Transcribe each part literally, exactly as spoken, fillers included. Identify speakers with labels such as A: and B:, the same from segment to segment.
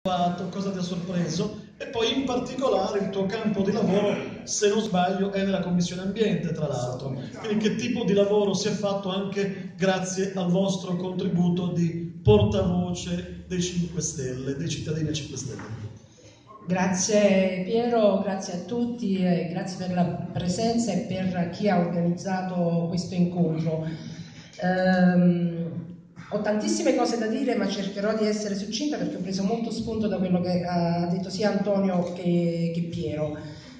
A: cosa ti ha sorpreso e poi in particolare il tuo campo di lavoro, se non sbaglio, è nella Commissione Ambiente, tra l'altro. Quindi che tipo di lavoro si è fatto anche grazie al vostro contributo di portavoce dei cinque Stelle, dei cittadini cinque Stelle?
B: Grazie Piero, grazie a tutti e grazie per la presenza e per chi ha organizzato questo incontro. Ehm, ho tantissime cose da dire, ma cercherò di essere succinta perché ho preso molto spunto da quello che ha detto sia Antonio che, che Piero.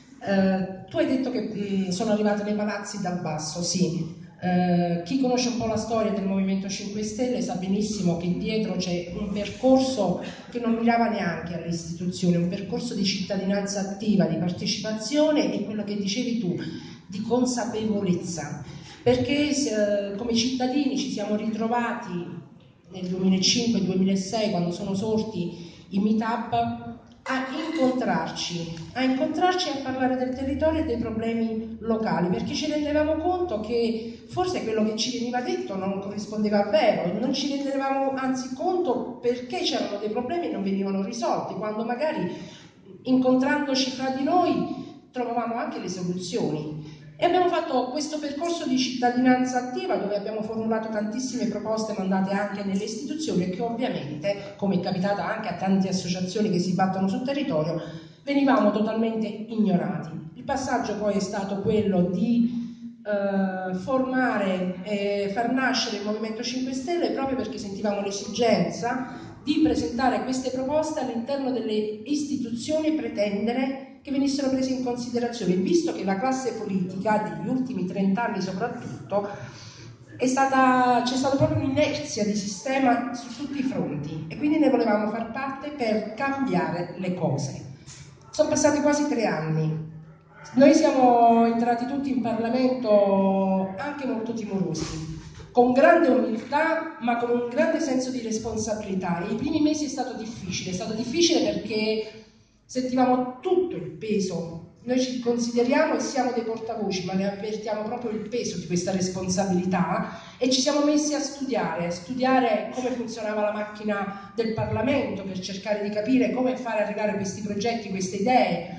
B: Eh, tu hai detto che mh, sono arrivate nei palazzi dal basso, sì. Uh, chi conosce un po' la storia del Movimento cinque Stelle sa benissimo che dietro c'è un percorso che non mirava neanche alle istituzioni, un percorso di cittadinanza attiva, di partecipazione e quello che dicevi tu, di consapevolezza, perché uh, come cittadini ci siamo ritrovati nel duemilacinque duemilasei, quando sono sorti i meetup, a incontrarci, a incontrarci e a parlare del territorio e dei problemi locali, perché ci rendevamo conto che forse quello che ci veniva detto non corrispondeva al vero, non ci rendevamo anzi conto perché c'erano dei problemi e non venivano risolti, quando magari incontrandoci fra di noi trovavamo anche le soluzioni. E abbiamo fatto questo percorso di cittadinanza attiva dove abbiamo formulato tantissime proposte mandate anche nelle istituzioni e che ovviamente, come è capitato anche a tante associazioni che si battono sul territorio, venivamo totalmente ignorati. Il passaggio poi è stato quello di eh, formare e far nascere il Movimento cinque Stelle proprio perché sentivamo l'esigenza di presentare queste proposte all'interno delle istituzioni e pretendere che venissero prese in considerazione, visto che la classe politica degli ultimi trent'anni soprattutto è stata, c'è stata proprio un'inerzia di sistema su tutti i fronti e quindi ne volevamo far parte per cambiare le cose. Sono passati quasi tre anni, noi siamo entrati tutti in Parlamento anche molto timorosi, con grande umiltà ma con un grande senso di responsabilità. E i primi mesi è stato difficile, è stato difficile perché sentivamo tutto il peso, noi ci consideriamo e siamo dei portavoci, ma ne avvertiamo proprio il peso di questa responsabilità e ci siamo messi a studiare, a studiare come funzionava la macchina del Parlamento per cercare di capire come fare arrivare questi progetti, queste idee.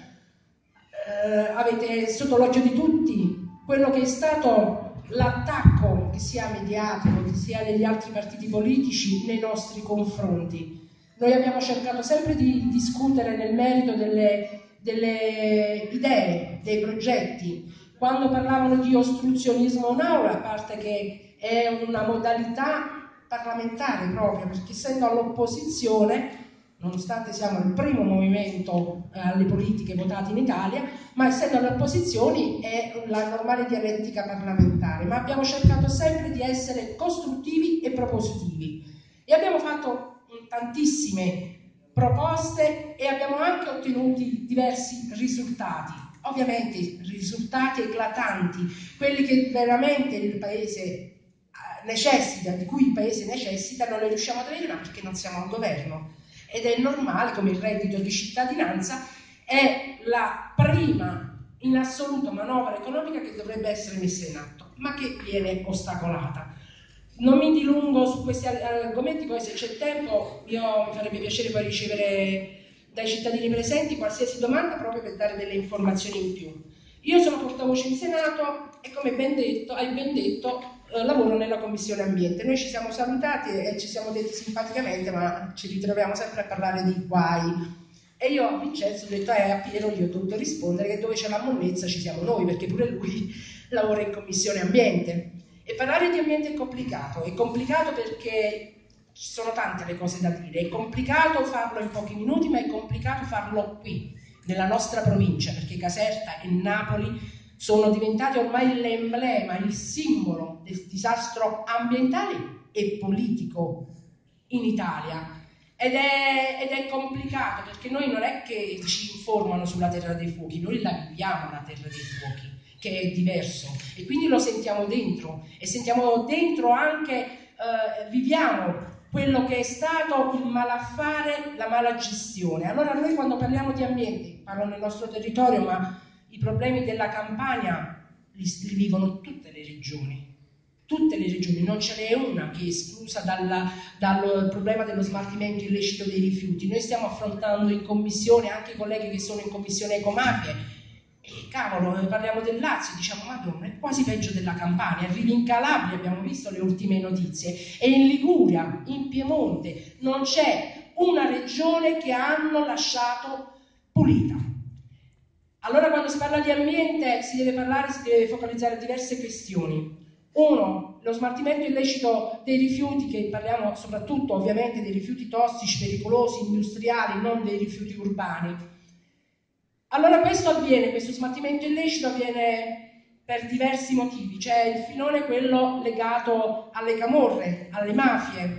B: Eh, avete sotto l'occhio di tutti quello che è stato l'attacco, che sia mediatico, che sia degli altri partiti politici, nei nostri confronti. Noi abbiamo cercato sempre di discutere nel merito delle, delle idee, dei progetti. Quando parlavano di ostruzionismo in aula, a parte che è una modalità parlamentare proprio, perché essendo all'opposizione, nonostante siamo il primo movimento alle politiche votate in Italia, ma essendo alle opposizioni è la normale dialettica parlamentare. Ma abbiamo cercato sempre di essere costruttivi e propositivi. E abbiamo fatto tantissime proposte e abbiamo anche ottenuto diversi risultati, ovviamente risultati eclatanti, quelli che veramente il Paese necessita, di cui il Paese necessita, non le riusciamo ad avere perché non siamo al governo ed è normale, come il reddito di cittadinanza è la prima in assoluto manovra economica che dovrebbe essere messa in atto, ma che viene ostacolata. Non mi dilungo su questi argomenti, poi se c'è tempo io mi farebbe piacere poi ricevere dai cittadini presenti qualsiasi domanda proprio per dare delle informazioni in più. Io sono portavoce in Senato e come ben detto, hai ben detto, eh, lavoro nella Commissione Ambiente. Noi ci siamo salutati e ci siamo detti simpaticamente, ma ci ritroviamo sempre a parlare di guai. E io a Vincenzo ho detto, eh, a Piero gli ho dovuto rispondere che dove c'è la monnezza ci siamo noi, perché pure lui lavora in Commissione Ambiente. E parlare di ambiente è complicato, è complicato perché ci sono tante le cose da dire, è complicato farlo in pochi minuti, ma è complicato farlo qui, nella nostra provincia, perché Caserta e Napoli sono diventati ormai l'emblema, il simbolo del disastro ambientale e politico in Italia. Ed è, ed è complicato perché noi non è che ci informano sulla terra dei fuochi, noi la viviamo la terra dei fuochi, che è diverso e quindi lo sentiamo dentro e sentiamo dentro anche, eh, viviamo quello che è stato il malaffare, la mala gestione. Allora noi quando parliamo di ambiente, parlo nel nostro territorio, ma i problemi della Campania li, li vivono tutte le regioni tutte le regioni, non ce n'è una che è esclusa dalla, dal problema dello smaltimento illecito dei rifiuti. Noi stiamo affrontando in commissione, anche i colleghi che sono in commissione ecomafie, e cavolo, parliamo del Lazio, diciamo madonna, è quasi peggio della Campania. Arrivi in Calabria, abbiamo visto le ultime notizie, e in Liguria, in Piemonte, non c'è una regione che hanno lasciato pulita. Allora quando si parla di ambiente si deve parlare, si deve focalizzare diverse questioni. Uno, lo smaltimento illecito dei rifiuti, che parliamo soprattutto ovviamente dei rifiuti tossici, pericolosi, industriali, non dei rifiuti urbani. Allora questo avviene, questo smaltimento illecito avviene per diversi motivi. C'è il filone quello legato alle camorre, alle mafie.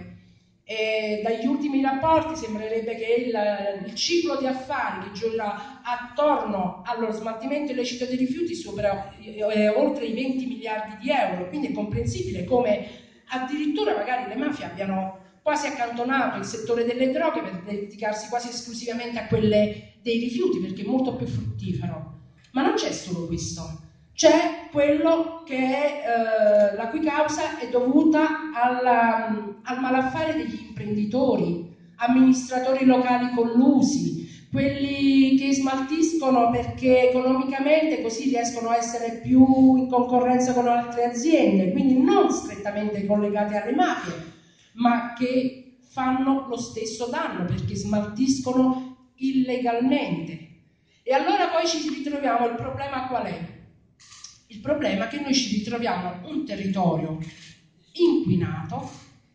B: E dagli ultimi rapporti sembrerebbe che il, il ciclo di affari che gira attorno allo smaltimento illecito dei rifiuti supera eh, oltre i venti miliardi di euro, quindi è comprensibile come addirittura magari le mafie abbiano quasi accantonato il settore delle droghe per dedicarsi quasi esclusivamente a quelle dei rifiuti, perché è molto più fruttifero. Ma non c'è solo questo. C'è quello che è, eh, la cui causa è dovuta alla, al malaffare degli imprenditori, amministratori locali collusi, quelli che smaltiscono perché economicamente così riescono a essere più in concorrenza con altre aziende, quindi non strettamente collegati alle mafie, ma che fanno lo stesso danno perché smaltiscono illegalmente. E allora poi ci ritroviamo, il problema qual è? Il problema è che noi ci ritroviamo un territorio inquinato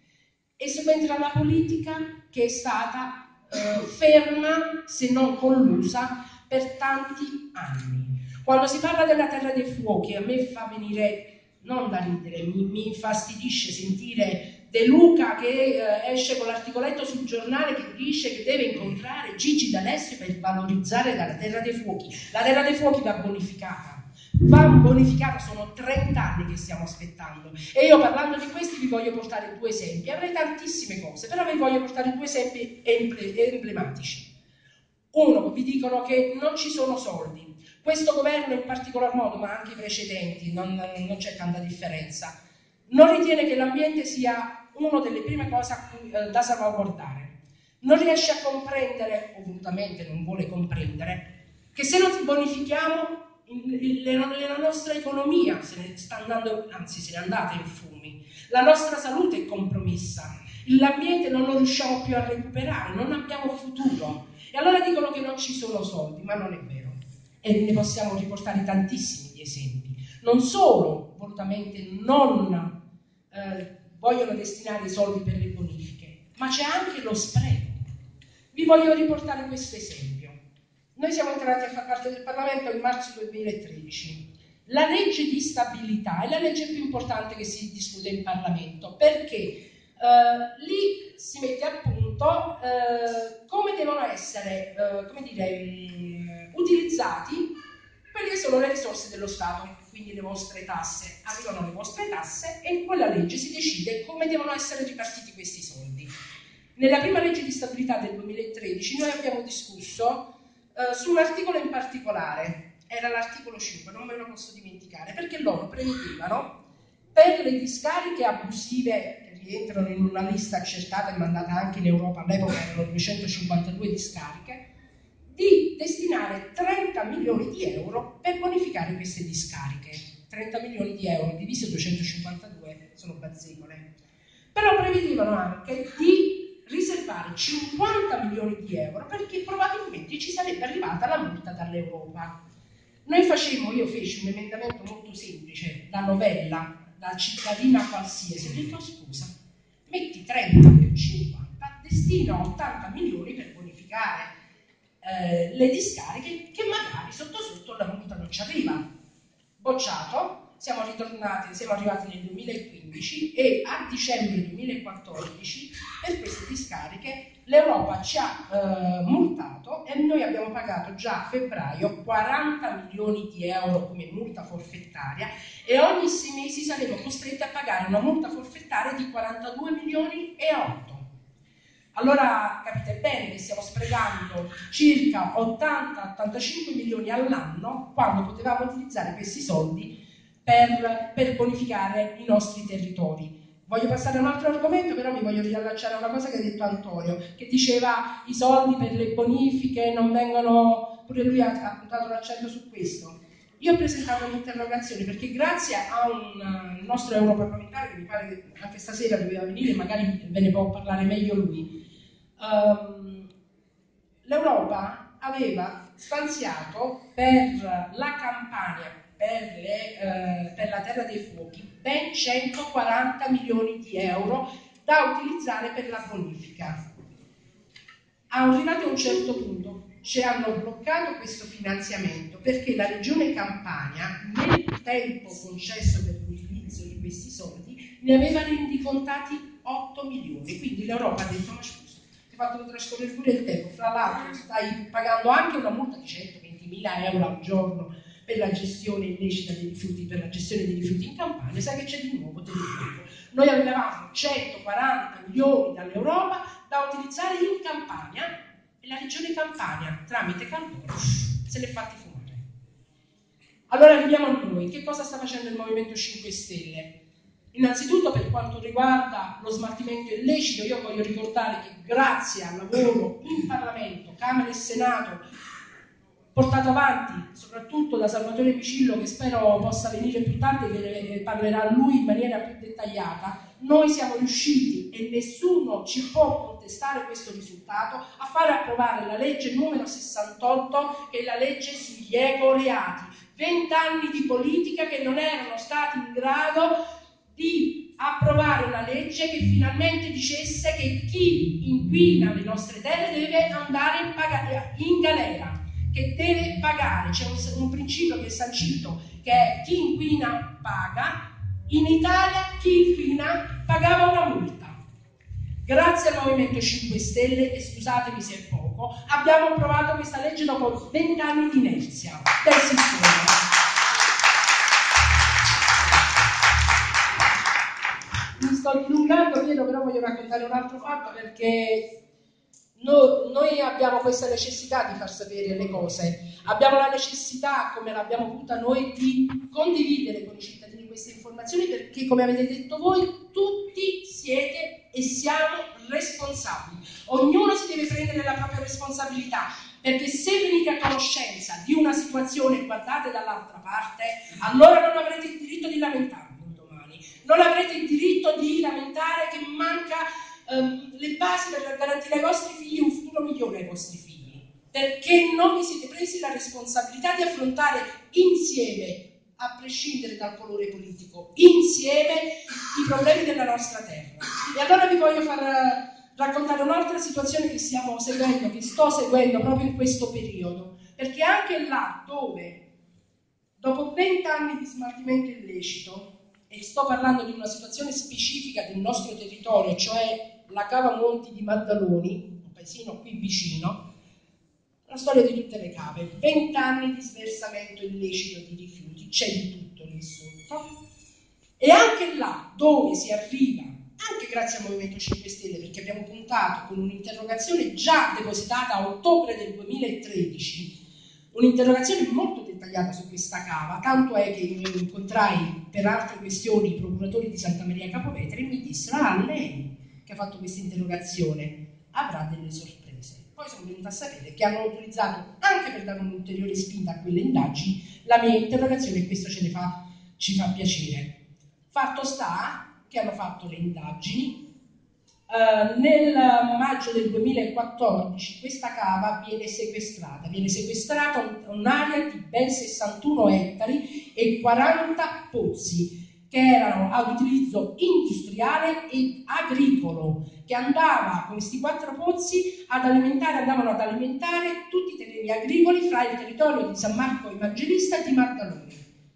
B: e subentra la politica che è stata eh, ferma, se non collusa, per tanti anni. Quando si parla della terra dei fuochi, a me fa venire, non da ridere, mi, mi infastidisce sentire De Luca che eh, esce con l'articoletto sul giornale che dice che deve incontrare Gigi D'Alessio per valorizzare la terra dei fuochi. La terra dei fuochi va bonificata. Va bonificata, sono trenta anni che stiamo aspettando, e io parlando di questi vi voglio portare due esempi. Avrei tantissime cose, però vi voglio portare due esempi emblematici. Uno, vi dicono che non ci sono soldi. Questo governo in particolar modo, ma anche i precedenti, non, non c'è tanta differenza, non ritiene che l'ambiente sia una delle prime cose a cui, eh, da salvaguardare. Non riesce a comprendere, o volutamente non vuole comprendere, che se non bonifichiamo la nostra economia se ne sta andando, anzi se ne è andata in fumi, la nostra salute è compromessa, l'ambiente non lo riusciamo più a recuperare, non abbiamo futuro. E allora dicono che non ci sono soldi, ma non è vero, e ne possiamo riportare tantissimi di esempi. Non solo volutamente non eh, vogliono destinare i soldi per le bonifiche, ma c'è anche lo spreco. Vi voglio riportare questo esempio. Noi siamo entrati a far parte del Parlamento nel marzo duemilatredici. La legge di stabilità è la legge più importante che si discute in Parlamento, perché eh, lì si mette a punto eh, come devono essere eh, come dire, mh, utilizzati quelle che sono le risorse dello Stato, quindi le vostre tasse. Arrivano le vostre tasse e in quella legge si decide come devono essere ripartiti questi soldi. Nella prima legge di stabilità del duemilatredici noi abbiamo discusso Uh, su un articolo in particolare, era l'articolo cinque, non me lo posso dimenticare, perché loro prevedevano per le discariche abusive che rientrano in una lista accertata e mandata anche in Europa, all'epoca erano duecentocinquantadue discariche, di destinare trenta milioni di euro per bonificare queste discariche. trenta milioni di euro divisi duecentocinquantadue sono bazzecole. Però prevedevano anche di riservare cinquanta milioni di euro perché probabilmente ci sarebbe arrivata la multa dall'Europa. Noi facemmo, io feci un emendamento molto semplice, la novella, la cittadina qualsiasi, ho detto scusa, metti trenta più cinquanta, destina ottanta milioni per bonificare eh, le discariche che magari sotto sotto la multa non ci arriva. Bocciato. Siamo ritornati, siamo arrivati nel duemilaquindici e a dicembre duemilaquattordici per queste discariche l'Europa ci ha eh, multato e noi abbiamo pagato già a febbraio quaranta milioni di euro come multa forfettaria, e ogni sei mesi saremo costretti a pagare una multa forfettaria di quarantadue milioni e otto. Allora capite bene che stiamo sprecando circa ottanta ottantacinque milioni all'anno quando potevamo utilizzare questi soldi per, per bonificare i nostri territori. Voglio passare a un altro argomento, però mi voglio riallacciare a una cosa che ha detto Antonio, che diceva i soldi per le bonifiche non vengono, pure lui ha, ha puntato l'accento su questo. Io ho presentato un'interrogazione perché grazie a un uh, nostro europarlamentare, che mi pare che anche stasera doveva venire, magari ve ne può parlare meglio lui, um, l'Europa aveva stanziato per la Campania, per, le, eh, per la Terra dei Fuochi, ben centoquaranta milioni di euro da utilizzare per la bonifica. Arrivati a un certo punto ci hanno bloccato questo finanziamento perché la Regione Campania, nel tempo concesso per l'utilizzo di questi soldi, ne aveva rendicontati otto milioni. Quindi l'Europa ha detto: ma scusa, ti hai fatto trascorrere pure il tempo, fra l'altro stai pagando anche una multa di centoventimila euro al giorno per la gestione illecita dei rifiuti, per la gestione dei rifiuti in Campania, sai che c'è di nuovo, te lo dico. Noi avevamo centoquaranta milioni dall'Europa da utilizzare in Campania e la Regione Campania, tramite Cantone, se l'è fatti fumare. Allora arriviamo a noi. Che cosa sta facendo il Movimento cinque Stelle? Innanzitutto, per quanto riguarda lo smaltimento illecito, io voglio ricordare che grazie al lavoro in Parlamento, Camera e Senato, portato avanti soprattutto da Salvatore Picillo, che spero possa venire più tardi e che parlerà lui in maniera più dettagliata, noi siamo riusciti, e nessuno ci può contestare questo risultato, a fare approvare la legge numero sessantotto, che è la legge sugli ecoreati. Vent'anni di politica che non erano stati in grado di approvare una legge che finalmente dicesse che chi inquina le nostre terre deve andare in, pag- in galera, che deve pagare. C'è un, un principio che è sancito, che è chi inquina paga. In Italia chi inquina pagava una multa. Grazie al Movimento cinque Stelle, e scusatemi se è poco, abbiamo approvato questa legge dopo vent'anni di inerzia del sistema. Mi sto dilungando, Piero, però voglio raccontare un altro fatto, perché Noi, noi abbiamo questa necessità di far sapere le cose, abbiamo la necessità, come l'abbiamo avuta noi, di condividere con i cittadini queste informazioni, perché, come avete detto voi, tutti siete e siamo responsabili. Ognuno si deve prendere la propria responsabilità, perché se venite a conoscenza di una situazione e guardate dall'altra parte, allora non avrete il diritto di lamentarvi un domani, non avrete il diritto di lamentare che manca le basi per garantire ai vostri figli un futuro migliore ai vostri figli, perché non vi siete presi la responsabilità di affrontare insieme, a prescindere dal colore politico, insieme i problemi della nostra terra. E allora vi voglio far raccontare un'altra situazione che stiamo seguendo, che sto seguendo proprio in questo periodo, perché anche là dove dopo vent'anni di smaltimento illecito, e sto parlando di una situazione specifica del nostro territorio, cioè la Cava Monti di Maddaloni, un paesino qui vicino, la storia di tutte le cave, vent'anni di sversamento illecito di rifiuti, c'è di tutto lì sotto, e anche là dove si arriva, anche grazie al Movimento cinque Stelle, perché abbiamo puntato con un'interrogazione già depositata a ottobre del duemilatredici, un'interrogazione molto dettagliata su questa cava, tanto è che io incontrai per altre questioni i procuratori di Santa Maria Capovetere e mi dissero: ah, lei che ha fatto questa interrogazione avrà delle sorprese. Poi sono venuta a sapere che hanno utilizzato, anche per dare un'ulteriore spinta a quelle indagini, la mia interrogazione, e questo ce ne fa, ci fa piacere. Fatto sta che hanno fatto le indagini. Uh, nel maggio del duemilaquattordici questa cava viene sequestrata, viene sequestrata un'area di ben sessantuno ettari e quaranta pozzi che erano ad utilizzo industriale e agricolo, che andava, questi quattro pozzi, ad alimentare, andavano ad alimentare tutti i terreni agricoli fra il territorio di San Marco Evangelista e di Maddaloni.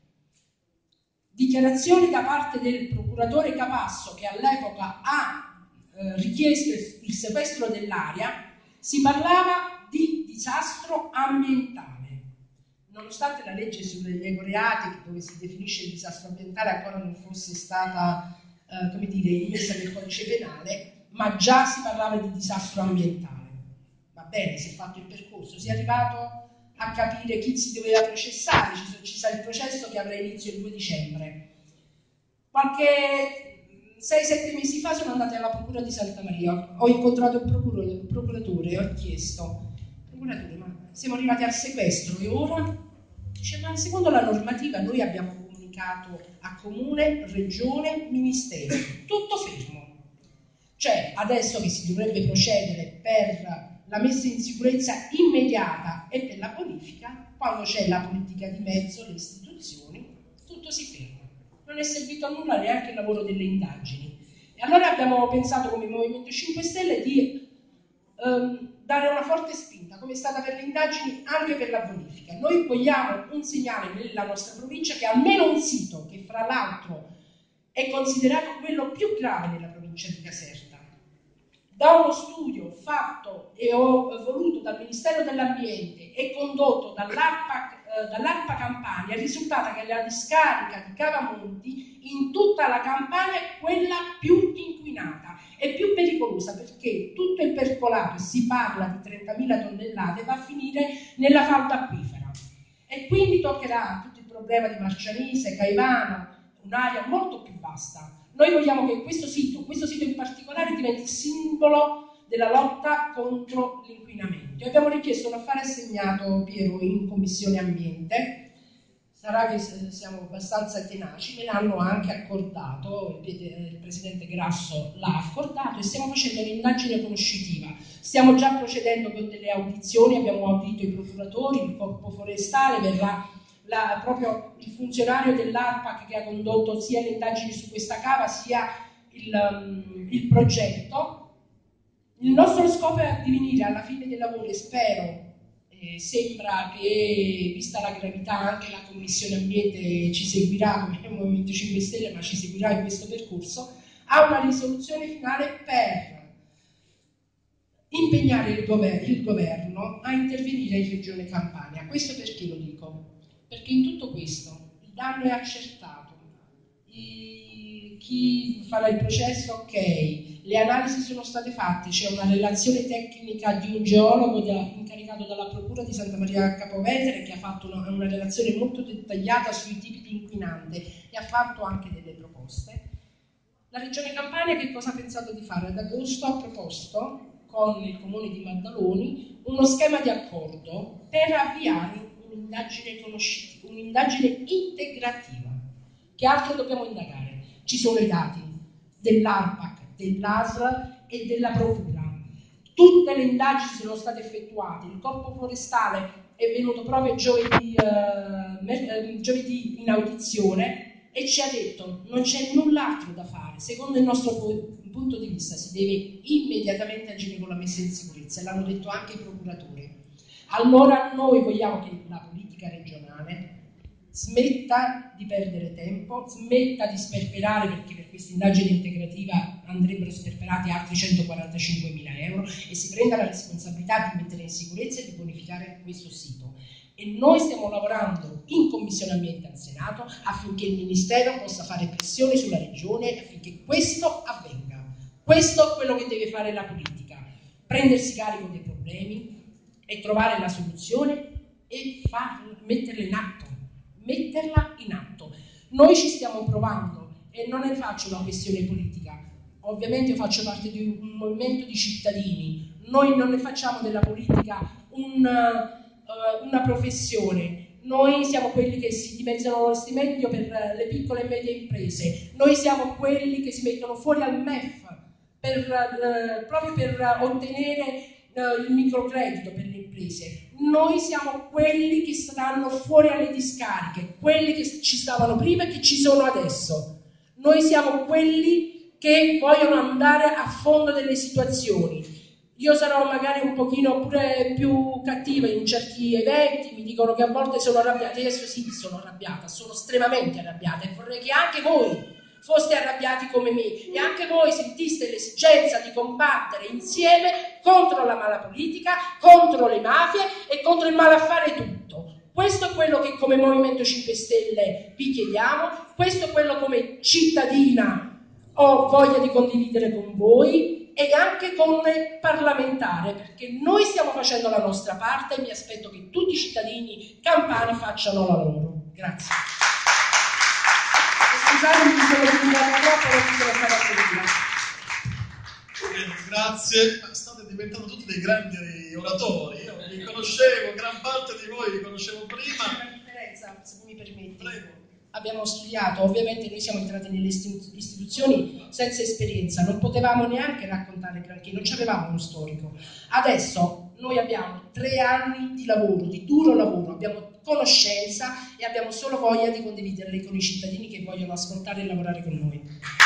B: Dichiarazioni da parte del procuratore Capasso, che all'epoca ha Eh, richiesto il, il sequestro dell'area, si parlava di disastro ambientale. Nonostante la legge sugli ecoreati, dove si definisce il disastro ambientale, ancora non fosse stata eh, come dire, immessa nel codice penale, ma già si parlava di disastro ambientale. Va bene, si è fatto il percorso, si è arrivato a capire chi si doveva processare, ci, ci sarà il processo che avrà inizio il due dicembre. Qualche sei sette mesi fa sono andata alla Procura di Santa Maria, ho incontrato il procuratore, il procuratore e ho chiesto, procuratore, ma siamo arrivati al sequestro e ora? Dice, ma secondo la normativa noi abbiamo comunicato a comune, regione, ministero, tutto fermo. Cioè, adesso che si dovrebbe procedere per la messa in sicurezza immediata e per la bonifica, quando c'è la politica di mezzo, le istituzioni, tutto si ferma. Non è servito a nulla neanche il lavoro delle indagini. E allora abbiamo pensato come Movimento cinque Stelle di um, dare una forte spinta, come è stata per le indagini, anche per la bonifica. Noi vogliamo un segnale nella nostra provincia che almeno un sito, che fra l'altro è considerato quello più grave della provincia di Caserta, da uno studio fatto e voluto dal Ministero dell'Ambiente e condotto dall'ARPA, eh, dall'ARPA Campania, è risultato che la discarica di Cavamonti in tutta la Campania è quella più inquinata e più pericolosa, perché tutto è percolato, si parla di trentamila tonnellate, va a finire nella falda acquifera. E quindi toccherà tutto il problema di Marcianise, Caivano, un'area molto più vasta. Noi vogliamo che questo sito, questo sito in particolare, diventi simbolo della lotta contro l'inquinamento. E abbiamo richiesto un affare assegnato, Piero, in Commissione Ambiente. Sarà che siamo abbastanza tenaci, me l'hanno anche accordato, il, il Presidente Grasso l'ha accordato e stiamo facendo un'indagine conoscitiva. Stiamo già procedendo con delle audizioni, abbiamo audito i procuratori, il Corpo Forestale, verrà La, proprio il funzionario dell'ARPAC che ha condotto sia le indagini su questa cava sia il, um, il progetto. Il nostro scopo è addivenire alla fine dei lavori, spero, eh, sembra che vista la gravità anche la Commissione Ambiente ci seguirà come Movimento cinque Stelle, ma ci seguirà in questo percorso, a una risoluzione finale per impegnare il, gover il governo a intervenire in Regione Campania. Questo perché lo dico? Perché in tutto questo il danno è accertato, I, chi farà il processo ok, le analisi sono state fatte, c'è una relazione tecnica di un geologo da, incaricato dalla Procura di Santa Maria Capovetere che ha fatto una, una relazione molto dettagliata sui tipi di inquinante e ha fatto anche delle proposte. La Regione Campania che cosa ha pensato di fare? Ad agosto ha proposto con il comune di Maddaloni uno schema di accordo per avviare un'indagine conoscitiva, un'indagine integrativa. Che altro dobbiamo indagare? Ci sono i dati dell'ARPAC, dell'A S L e della Procura. Tutte le indagini sono state effettuate, il Corpo Forestale è venuto proprio giovedì, eh, giovedì in audizione e ci ha detto non c'è null'altro da fare. Secondo il nostro punto di vista si deve immediatamente agire con la messa in sicurezza e l'hanno detto anche i procuratori. Allora noi vogliamo che la politica regionale smetta di perdere tempo, smetta di sperperare, perché per questa indagine integrativa andrebbero sperperati altri centoquarantacinquemila euro, e si prenda la responsabilità di mettere in sicurezza e di bonificare questo sito. E noi stiamo lavorando in Commissione Ambiente al Senato affinché il Ministero possa fare pressione sulla Regione affinché questo avvenga. Questo è quello che deve fare la politica, prendersi carico dei problemi e trovare la soluzione e farla, metterla in atto, metterla in atto. Noi ci stiamo provando e non ne faccio una questione politica, ovviamente io faccio parte di un movimento di cittadini, noi non ne facciamo della politica un, uh, una professione, noi siamo quelli che si dimensionano lo stipendio per le piccole e medie imprese, noi siamo quelli che si mettono fuori al M E F per, uh, proprio per ottenere il microcredito per le imprese. Noi siamo quelli che stanno fuori alle discariche, quelli che ci stavano prima e che ci sono adesso. Noi siamo quelli che vogliono andare a fondo delle situazioni. Io sarò magari un pochino pure più cattiva in certi eventi, mi dicono che a volte sono arrabbiata, adesso sì sono arrabbiata, sono estremamente arrabbiata e vorrei che anche voi foste arrabbiati come me e anche voi sentiste l'esigenza di combattere insieme contro la mala politica, contro le mafie e contro il malaffare tutto. Questo è quello che come Movimento cinque Stelle vi chiediamo, questo è quello come cittadina ho voglia di condividere con voi. e anche come parlamentare, perché noi stiamo facendo la nostra parte e mi aspetto che tutti i cittadini campani facciano la loro. Grazie. Scusate, mi sono dilungata troppo, non mi sono stata seguita.
A: Bene, grazie, state diventando tutti dei grandi oratori, io vi conoscevo, gran parte di voi vi conoscevo prima.
B: C'è una differenza, se mi permetti.
A: Prego.
B: Abbiamo studiato, ovviamente noi siamo entrati nelle istituzioni senza esperienza, non potevamo neanche raccontare granché, non avevamo uno storico. Adesso noi abbiamo tre anni di lavoro, di duro lavoro, abbiamo conoscenza e abbiamo solo voglia di condividerle con i cittadini che vogliono ascoltare e lavorare con noi.